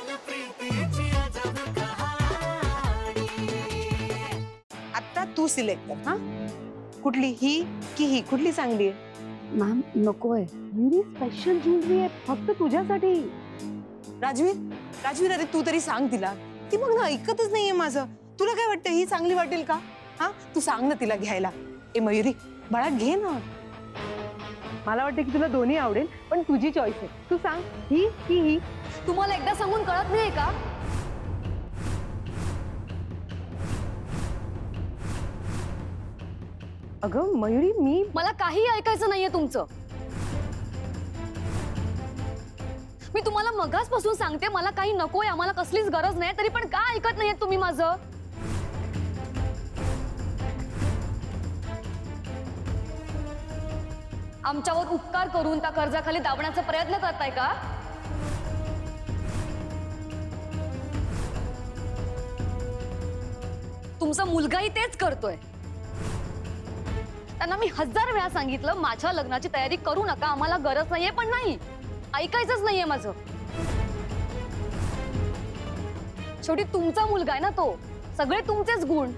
आता तू सिलेक्ट कर. हा कुठली ही की ही कुठली चांगली आहे? मॅम नकोय. व्हेरी स्पेशल ज्वेलरी आहे फक्त तुझ्यासाठी. राजवीर अरे तू तरी सांग तिला. ती मग ना ऐकतच नाहीये माझं. तुला काय वाटतं ही चांगली वाटेल का? हा तू सांग ना तिला घ्यायला. ए मयुरी बाळा घे ना. मला वाटतं की तुला दोन्ही आवडेल पण तुझी चॉईस आहे. तू सांग ही की ही. तुम्हाला एकदा सांगून कळत नाहीये का? अगं मयुरी मला काही ऐकायचं नाहीये तुमचं. मी तुम्हाला मगाचपासून सांगते मला काही नकोय, आम्हाला कसलीच गरज नाही, तरी पण का ऐकत नाहीये तुम्ही माझं? आमच्यावर उपकार करून त्या कर्जाखाली दाबण्याचा प्रयत्न करताय का? तुमचा मुलगाही तेच करतोय. त्यांना मी 1000 वेळा सांगितलं माझ्या लग्नाची तयारी करू नका, आम्हाला गरज नाहीये, पण नाही ऐकायचंच नाहीये माझं. शेवटी तुमचा मुलगा आहे ना तो, सगळे तुमचेच गुण.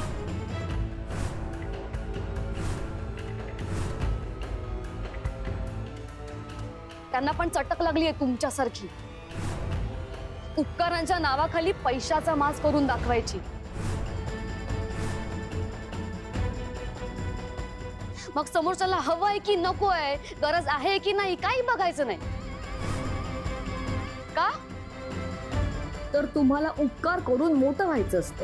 त्यांना पण चटक लागलीये तुमच्यासारखी, उपकारांच्या नावाखाली पैशाचा माज करून दाखवायची. मग समोरच्याला हवंय की नकोय, गरज आहे की नाही, काही बघायचं नाही का? तर तुम्हाला उपकार करून मोठं व्हायचं असतं.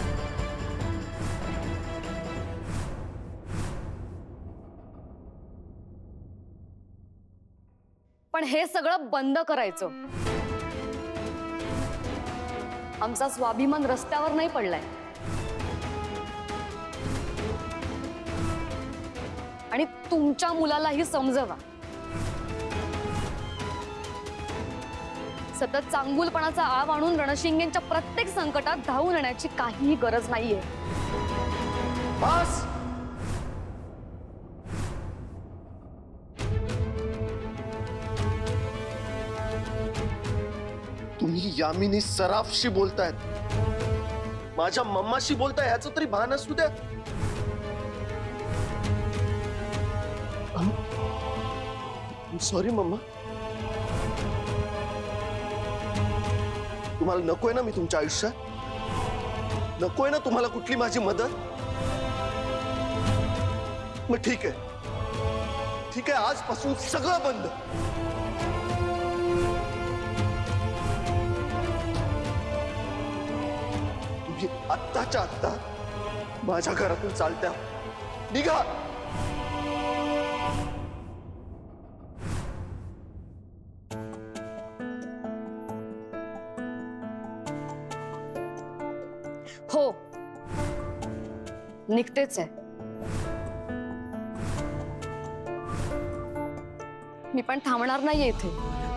पण हे सगळं बंद करायचं. आमचा स्वाभिमान रस्त्यावर नाही पडलाय. आणि तुमच्या मुलालाही समजवा, सतत चांगुलपणाचा आव आणून रणशिंगेंच्या प्रत्येक संकटात धावून येण्याची काहीही गरज नाहीये. बस. तुम्ही यामिनी सराफशी बोलतायत, माझ्या मम्माशी बोलताय, ह्याचं तरी भान असू द्या. सॉरी मम्मा. तुम्हाला नकोय ना मी तुमच्या आयुष्यात? नकोय ना तुम्हाला कुठली माझी मदत? मग ठीक आहे, ठीक आहे, आजपासून सगळं बंद. तुम्ही आत्ताच्या आत्ता माझ्या घरातून चालत्या निघा. हो निघतेच आहे. मी पण थांबणार नाहीये इथे.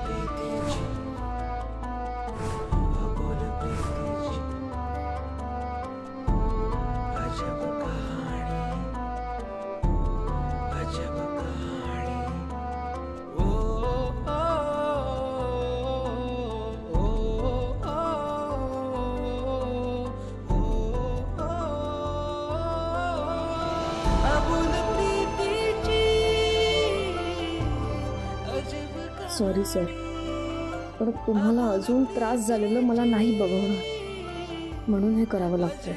सॉरी सर, पण तुम्हाला अजून त्रास झालेलं मला नाही बघवणार, म्हणून हे करावं लागतंय.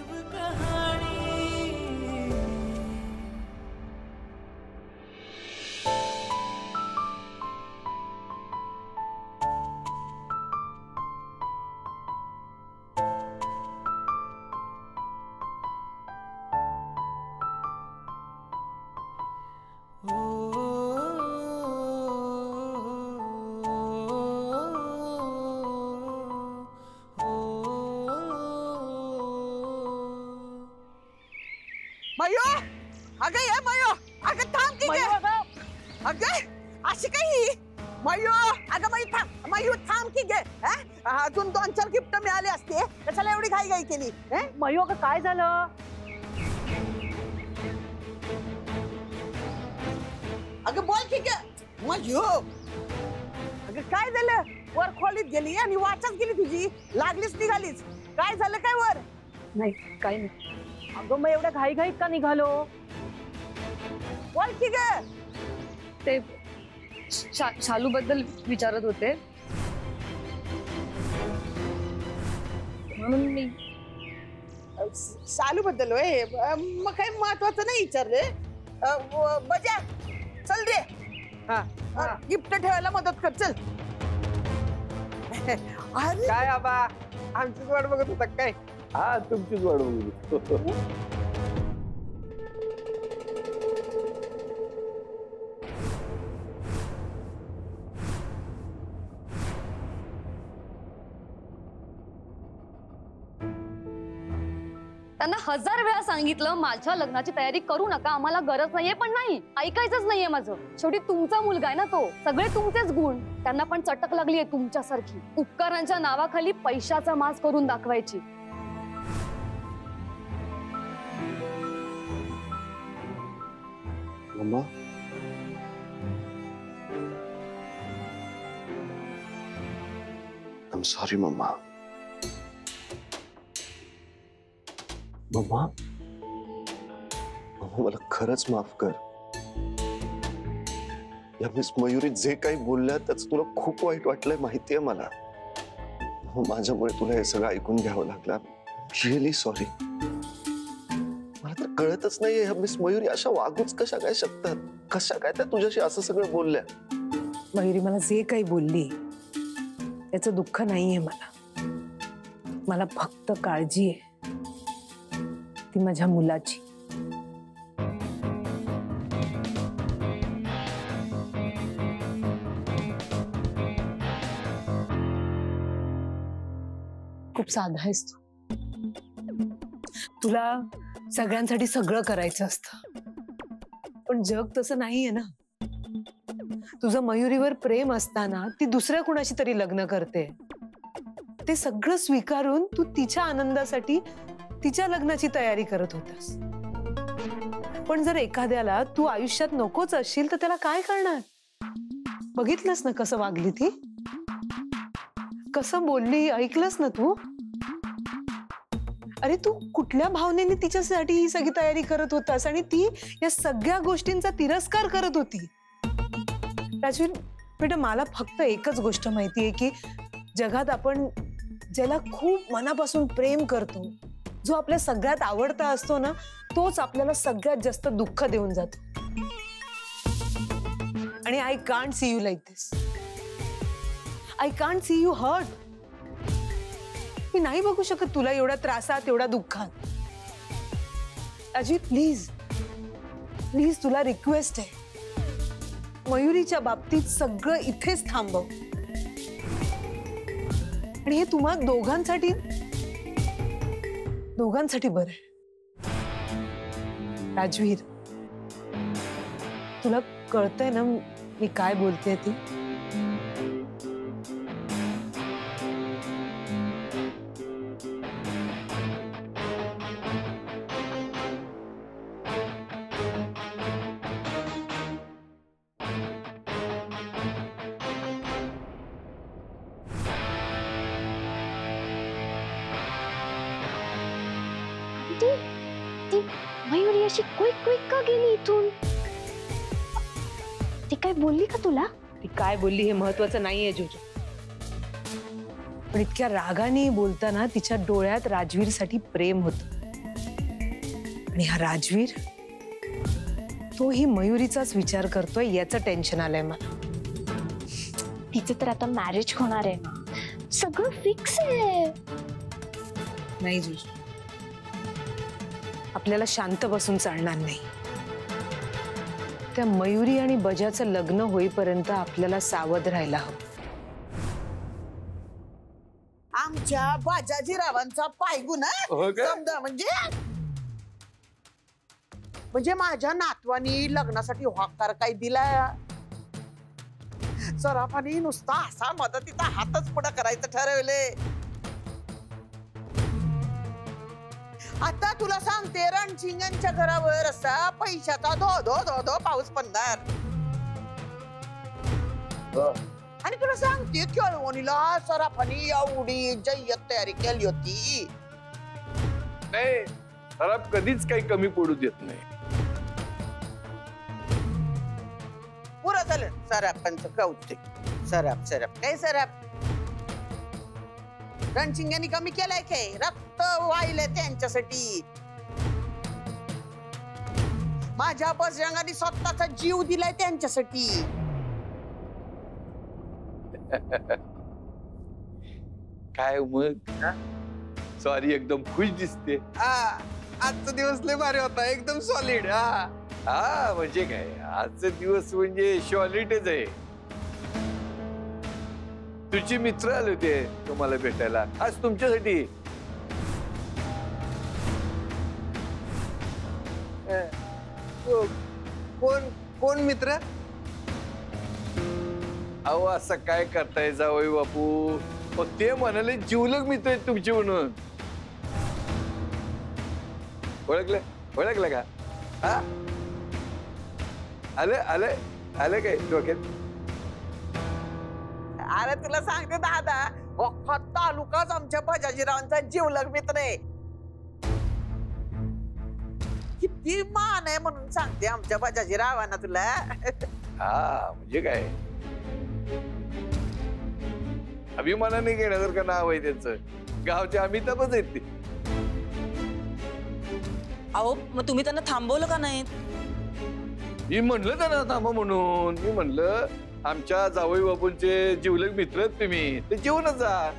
मयो, अगं ये मयो, अगं थांब की गं. अगं अशी काही मयो, अगं मयू थांब की गे. अजून 2-4 गिफ्ट मिळाले असते, कशाला एवढी घाई केली? मयू अगं काय झालं? अगं बोल की गे मयो. अगं काय झालं? वर खोलीत गेली आणि वाचच गेली तुझी, लागलीच निघालीच. काय झालं काय वर? नाही काही नाही. अगं मग एवढ्या घाईघाईत का निघालो? बोल की ग. ते शालू बद्दल विचारत होते म्हणून मी. शालू बद्दल होय? मग काही महत्वाचं नाही विचारले. बजा चल रे, गिफ्ट ठेवायला मदत कर चल. अरे काय आबा, आमचीच वाट बघत होता काय? हा तुमचीच वाट बघू. त्यांना 1000 वेळा सांगितलं माझ्या लग्नाची तयारी करू नका, आम्हाला गरज नाहीये, पण नाही ऐकायचंच नाहीये माझं. शेवटी तुमचा मुलगा आहे ना तो, सगळे तुमचेच गुण. त्यांना पण चटक लागलीये तुमच्यासारखी, उपकारांच्या नावाखाली पैशाचा माज करून दाखवायची. Mamma, I'm sorry mamma. Mamma, मला खरंच माफ कर. या मिस मयुरी जे काही बोलल्या त्याच तुला खूप वाईट वाटलंय माहितीये मला. माझ्यामुळे तुला हे सगळं ऐकून घ्यावं लागलं. Really sorry. मला तर कळतच नाहीये ह्या मिस मयुरी अशा वागूच कशा काय शकतात, कशा काय त्या तुझ्याशी असं सगळं बोलल्या. मयुरी मला जे काही बोलली त्याचं दुःख नाहीये मला फक्त काळजी आहे, ती माझ्या मुलाची. खूप साधा आहेस तू. तुला सगळ्यांसाठी सगळं करायचं असतं, पण जग तसं नाहीये ना. तुझं मयुरीवर प्रेम असताना ती दुसऱ्या कुणाशी तरी लग्न करते. ते सगळं स्वीकारून तू तिच्या आनंदासाठी तिच्या लग्नाची तयारी करत होतास. पण जर एखाद्याला तू आयुष्यात नकोच असशील तर त्याला काय करणार? बघितलंस ना कसं वागली ती, कसं बोलली, ऐकलंस ना तू? अरे तू कुठल्या भावनेने तिच्यासाठी ही सगळी तयारी करत होतास आणि ती या सगळ्या गोष्टींचा तिरस्कार करत होती. राजवीर बेटा, मला फक्त एकच गोष्ट माहितीये की जगात आपण ज्याला खूप मनापासून प्रेम करतो, जो आपल्या सगळ्यात आवडता असतो ना, तोच आपल्याला सगळ्यात जास्त दुःख देऊन जातो. आणि I can't see you like this. I can't see you hurt. मी नाही बघू शकत तुला एवढ्या त्रासात, एवढ्या दुःखात. अजित प्लीज प्लीज, तुला रिक्वेस्ट आहे, मयुरीच्या बाबतीत सगळं इथेच थांबव. आणि हे तुम्हा दोघांसाठी बरं आहे. राजवीर, तुला कळतंय ना मी काय बोलते ती? मयुरी अशी क्विक का गेली इथून? ती काय बोलली का तुला? ती काय बोलली हे महत्वाचं नाहीये जोजो, पण इतक्या रागाने बोलताना तिच्या डोळ्यात राजवीरसाठी प्रेम होतं. आणि हा राजवीर तोही मयुरीचाच विचार करतोय याचं टेन्शन आलंय मला. तिचं तर आता मॅरेज होणार आहे ना, सगळं फिक्स आहे. नाही जोजो, आपल्याला शांत बसून चालणार नाही. त्या मयुरी आणि बजाचं लग्न होईपर्यंत आपल्याला सावध राहायला हवं. आमच्या बाजाजीरावांचा पायगुण हो का? समजा म्हणजे माझ्या नातवानी लग्नासाठी होकार काय दिला. सराफानी नुसता असा मदतीचा हातच पुढे करायचं ठरवले. आता तुला सांगते, रणसिंगांच्या घरावर असा पैशाचा धो धो धो धो पाऊस पडणार. आणि तुला सांगते केळवणीला सराफानी एवढी जय्यत तयारी केली होती. नाही सराफ कधीच काही कमी पडू देत नाही. पुरं झालं सराफांचं कौतुक. सराफ सराफ काय सराफ? रणसिंगांनी कमी केलाय काय? रक्त वाहिलंय त्यांच्यासाठी. माझ्या बजरंगाने स्वतःचा जीव दिलाय त्यांच्यासाठी. काय मग सॉरी एकदम खुश दिसते. आजचा दिवस लय भारी होता, एकदम सॉलिड. हा म्हणजे काय आजचा दिवस म्हणजे सॉलिडच आहे. तुझे मित्र आले होते तुम्हाला भेटायला आज तुमच्यासाठी. कोण कोण मित्र? अहो असं काय करताय जावई बापू? ते म्हणाले जीवलग मित्र आहेत तुमचे म्हणून. ओळखलं का? हा आले काय डोक्यात? अरे तुला सांगते दादा, अख्खा तालुकाच आमच्या बजाजीरावांचा जीवलग मित्र आहे. किती मान आहे म्हणून सांगते आमच्या बजाजीरावांना तुला. हा म्हणजे काय अभिमानाने घेण्यासारखं नाव आहे त्यांचं. गावचे अमिताभच आहेत ते. अहो मग तुम्ही त्यांना थांबवलं का नाही? मी म्हणलं त्यांना थांबा म्हणून. मी म्हणलं आमच्या जावई बापूंचे जीवलग मित्र आहेत तुम्ही, ते जेवणच जा.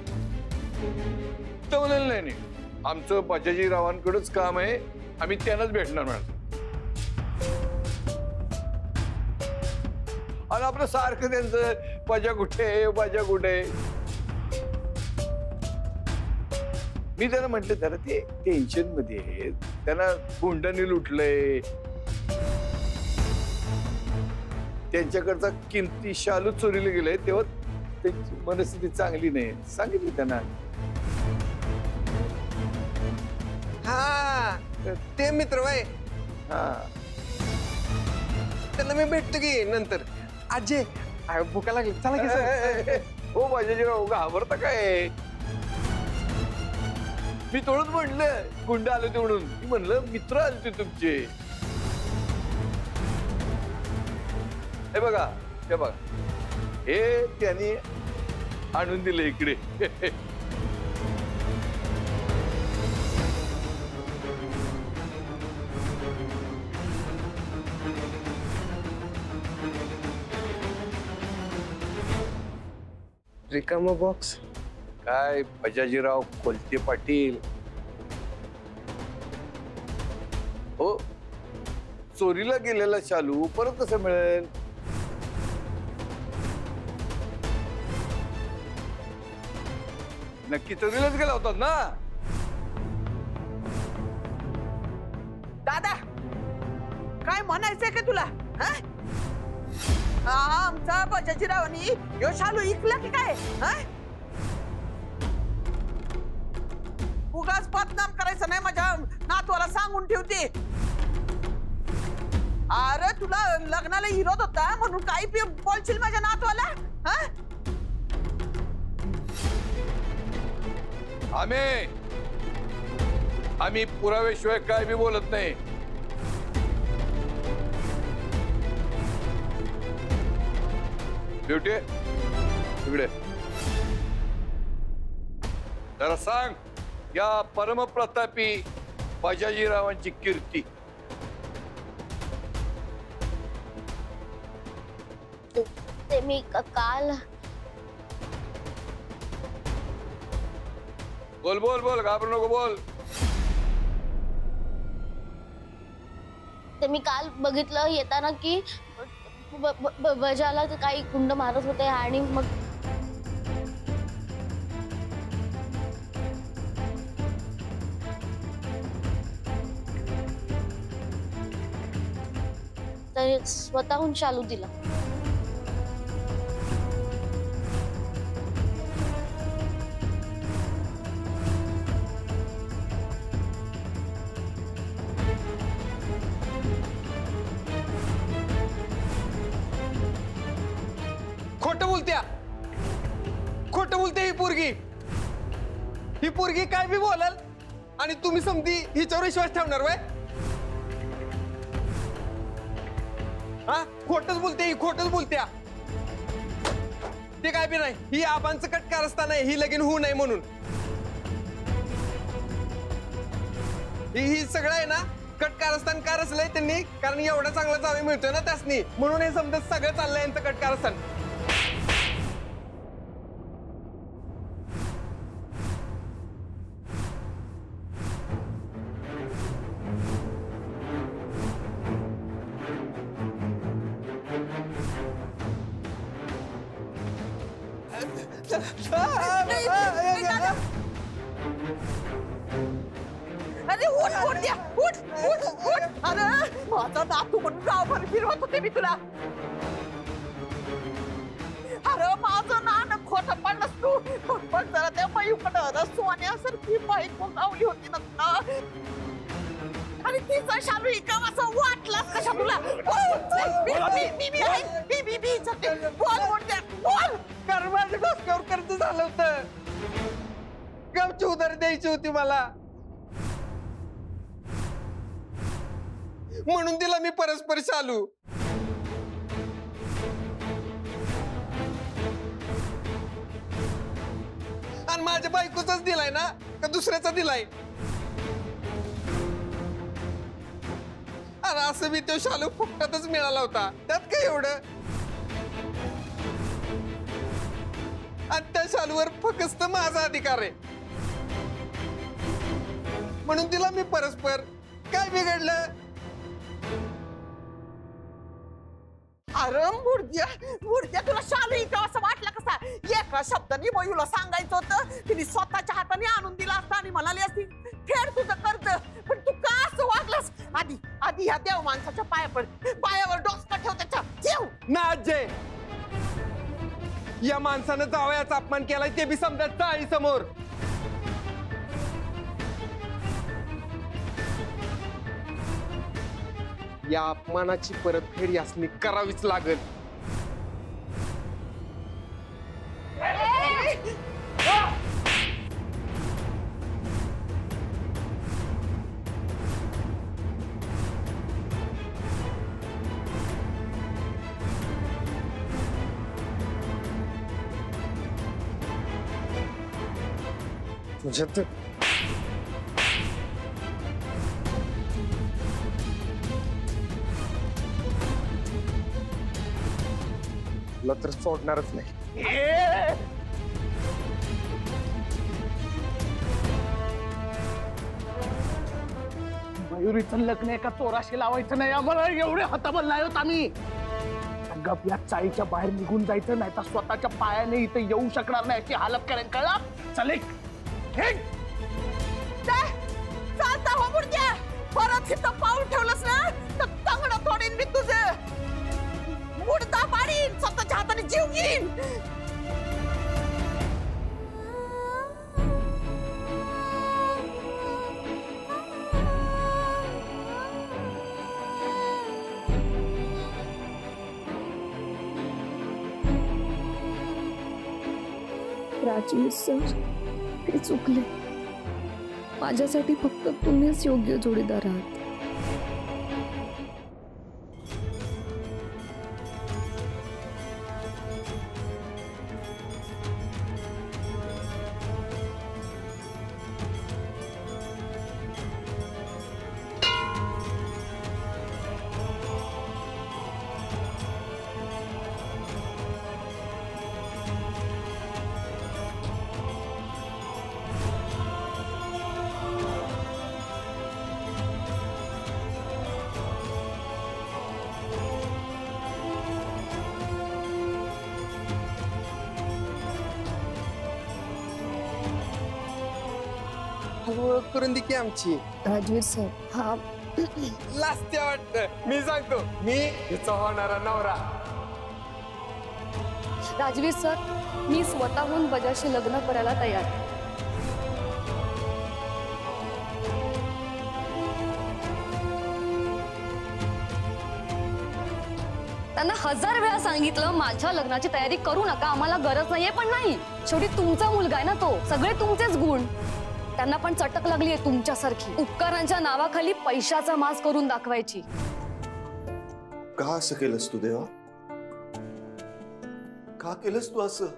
तर म्हणाल नाही आमचं बजाजीरावांकडेच काम आहे, आम्ही त्यांनाच भेटणार म्हणा. आणि आपलं सारखं त्यांचं बजा कुठे. मी त्यांना म्हटलं जरा ते टेन्शन मध्ये आहेत, त्यांना गुंडांनी लुटलंय, त्यांच्याकडचा किमती शालू चोरीला गेलाय, तेव्हा त्यांची मनस्थिती चांगली नाही. सांगितलं त्यांना. हा ते मित्र वय, हा त्यांना मी भेटतो की नंतर. आजे भूका लागली, चला की सर. हो बाजाजीराव घाबरता काय? मी थोडंच म्हटलं गुंड आले ते म्हणून. मी म्हणलं मित्र आले ते तुमचे. हे बघा हे त्यांनी आणून दिले इकडे. रिकामा बॉक्स. काय बजाजीराव कोलते पाटील हो, चोरीला गेलेला शालू परत कसं मिळेल? नक्की चोरीलाच गेला होता ना? दादा काय म्हणायचंय का तुला? आमचा बजाजीरावांनी यो शालू इकला की काय? उगाच बदनाम करायचं नाही, माझ्या नातवाला सांगून ठेवते. अरे तुला लग्नाला विरोध होता म्हणून काही बोलशील माझ्या नातवाला? आम्ही पुराव्याशिवाय काय बी बोलत नाही. ब्युटी इकडे जरा सांग या परमप्रतापी बजाजीरावांची कीर्ती. ते मी काल बोल घाबरू नको बोल. ते मी काल बघितलं येताना की बजाला काही गुंड मारत होते आणि मग स्वतःहून शालू दिला. खोटं बोलत्या. खोटं बोलते ही पोरगी काय बी बोलाल आणि तुम्ही समधी हिच्यावर विश्वास ठेवणार वय? हा खोटच बोलते ही, खोटच बोलत्या. ते काय बी नाही, ही आबांचं कटकार असताना ही लगीन होऊ नये म्हणून. ही सगळं आहे ना कटकार असताना काय रचलंय त्यांनी, कारण एवढा चांगला जावई मिळतोय ना त्यासनी, म्हणून हे समजत सगळं चाललंय यांचं कटकार असताना. अरे उठ उठ द्या, उठ उठ उठ. अरे माझा नातू म्हणून गावभर फिरवत होते मी तुला. अरे माझं नान खोटं पडलंस तू. पण जरा त्या मयूकडं सोन्यासारखी बायको लावली होती ना. आणि तिचा शालू इकम असं वाटलास कशा तुला? बोल बोल कारण माझ्या डोसक्यावर कर्ज झालं होतं, गावची उधार द्यायची होती मला, म्हणून दिला मी परस्पर शालू. आणि माझ्या बायकोचाच दिलाय ना का दुसऱ्याचा दिलाय? अरे असं मी तो शालू फुकटातच मिळाला होता, त्यात काय एवढं? आणि त्या शालूवर फक्त माझा अधिकार आहे, म्हणून दिला मी परस्पर. काय बिघडलं? अरे मुर्द्या तुला शालू इकम असं वाटलं कसा? एका शब्दाने मयूला सांगायचं होतं, तिने स्वतःच्या हाताने आणून दिला असता आणि म्हणाली असती फेड तुझं कर्ज. पण तू का असं वागलास? आधी ह्या देव माणसाच्या पायावर डोसका ठेव त्याच्या. ठेव ना अजय, या माणसानं जावयाचा अपमान केलाय ते बी समजत चाळी समोर. या अपमानाची परतफेड यासनी करावीच लागल. तुझ्यात तुला तर सोडणारच नाही. मयुरीचं लग्न एका चोराशी लावायचं नाही, आम्हाला एवढे हताबल नाही होत आम्ही. गप या चाळीच्या बाहेर निघून जायचं, नाही तर स्वतःच्या पायाने इथे येऊ शकणार नाही अशी हालत करेन, कळला? चल चालता हो मुर्द्या. परत इथं पाऊल ठेवलंस ना तर तंगड तोडीन मी तुझं. मुर्दा पाडीन, स्वतःच्या हाताने जीव घेईन. राजीव सर, ते चुकले. माझ्यासाठी फक्त तुम्हीच योग्य जोडीदार आहात. ओळख करून दे की आमची. राजवीर सर, हा लास्त्या वाटतं. मी सांगतो, मी हिचा होणारा नवरा. राजवीर सर, मी स्वतःहून बजाशी लग्न करायला तयार. त्यांना 1000 वेळा सांगितलं माझ्या लग्नाची तयारी करू नका, आम्हाला गरज नाहीये, पण नाही. शेवटी तुमचा मुलगा आहे ना तो, सगळे तुमचेच गुण. त्यांना पण चटक लागली आहे तुमच्यासारखी, उपकारांच्या नावाखाली पैशाचा मास करून दाखवायची. का असं केलंस तू देवा? का केलंस तू असं?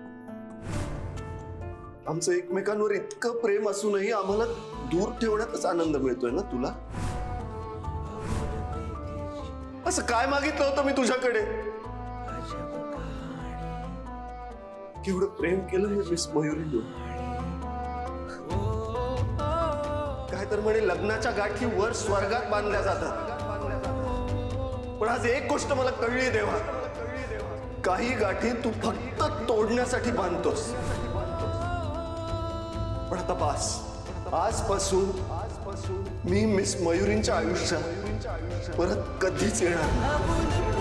आमचं एकमेकांवर इतकं प्रेम असूनही आम्हाला दूर ठेवण्यातच आनंद मिळतोय ना तुला? असं काय मागितलं होतं मी तुझ्याकडे? केवढं प्रेम केलं हे मिस मयुरीनं. काय तर म्हणे लग्नाच्या गाठी वर स्वर्गात बांधल्या जातात, पण आज एक गोष्ट मला कळली देवा, काही गाठी तू फक्त तोडण्यासाठी बांधतोस. पण आता पास, आजपासून मी मिस मयुरींच्या आयुष्यात परत कधीच येणार नाही.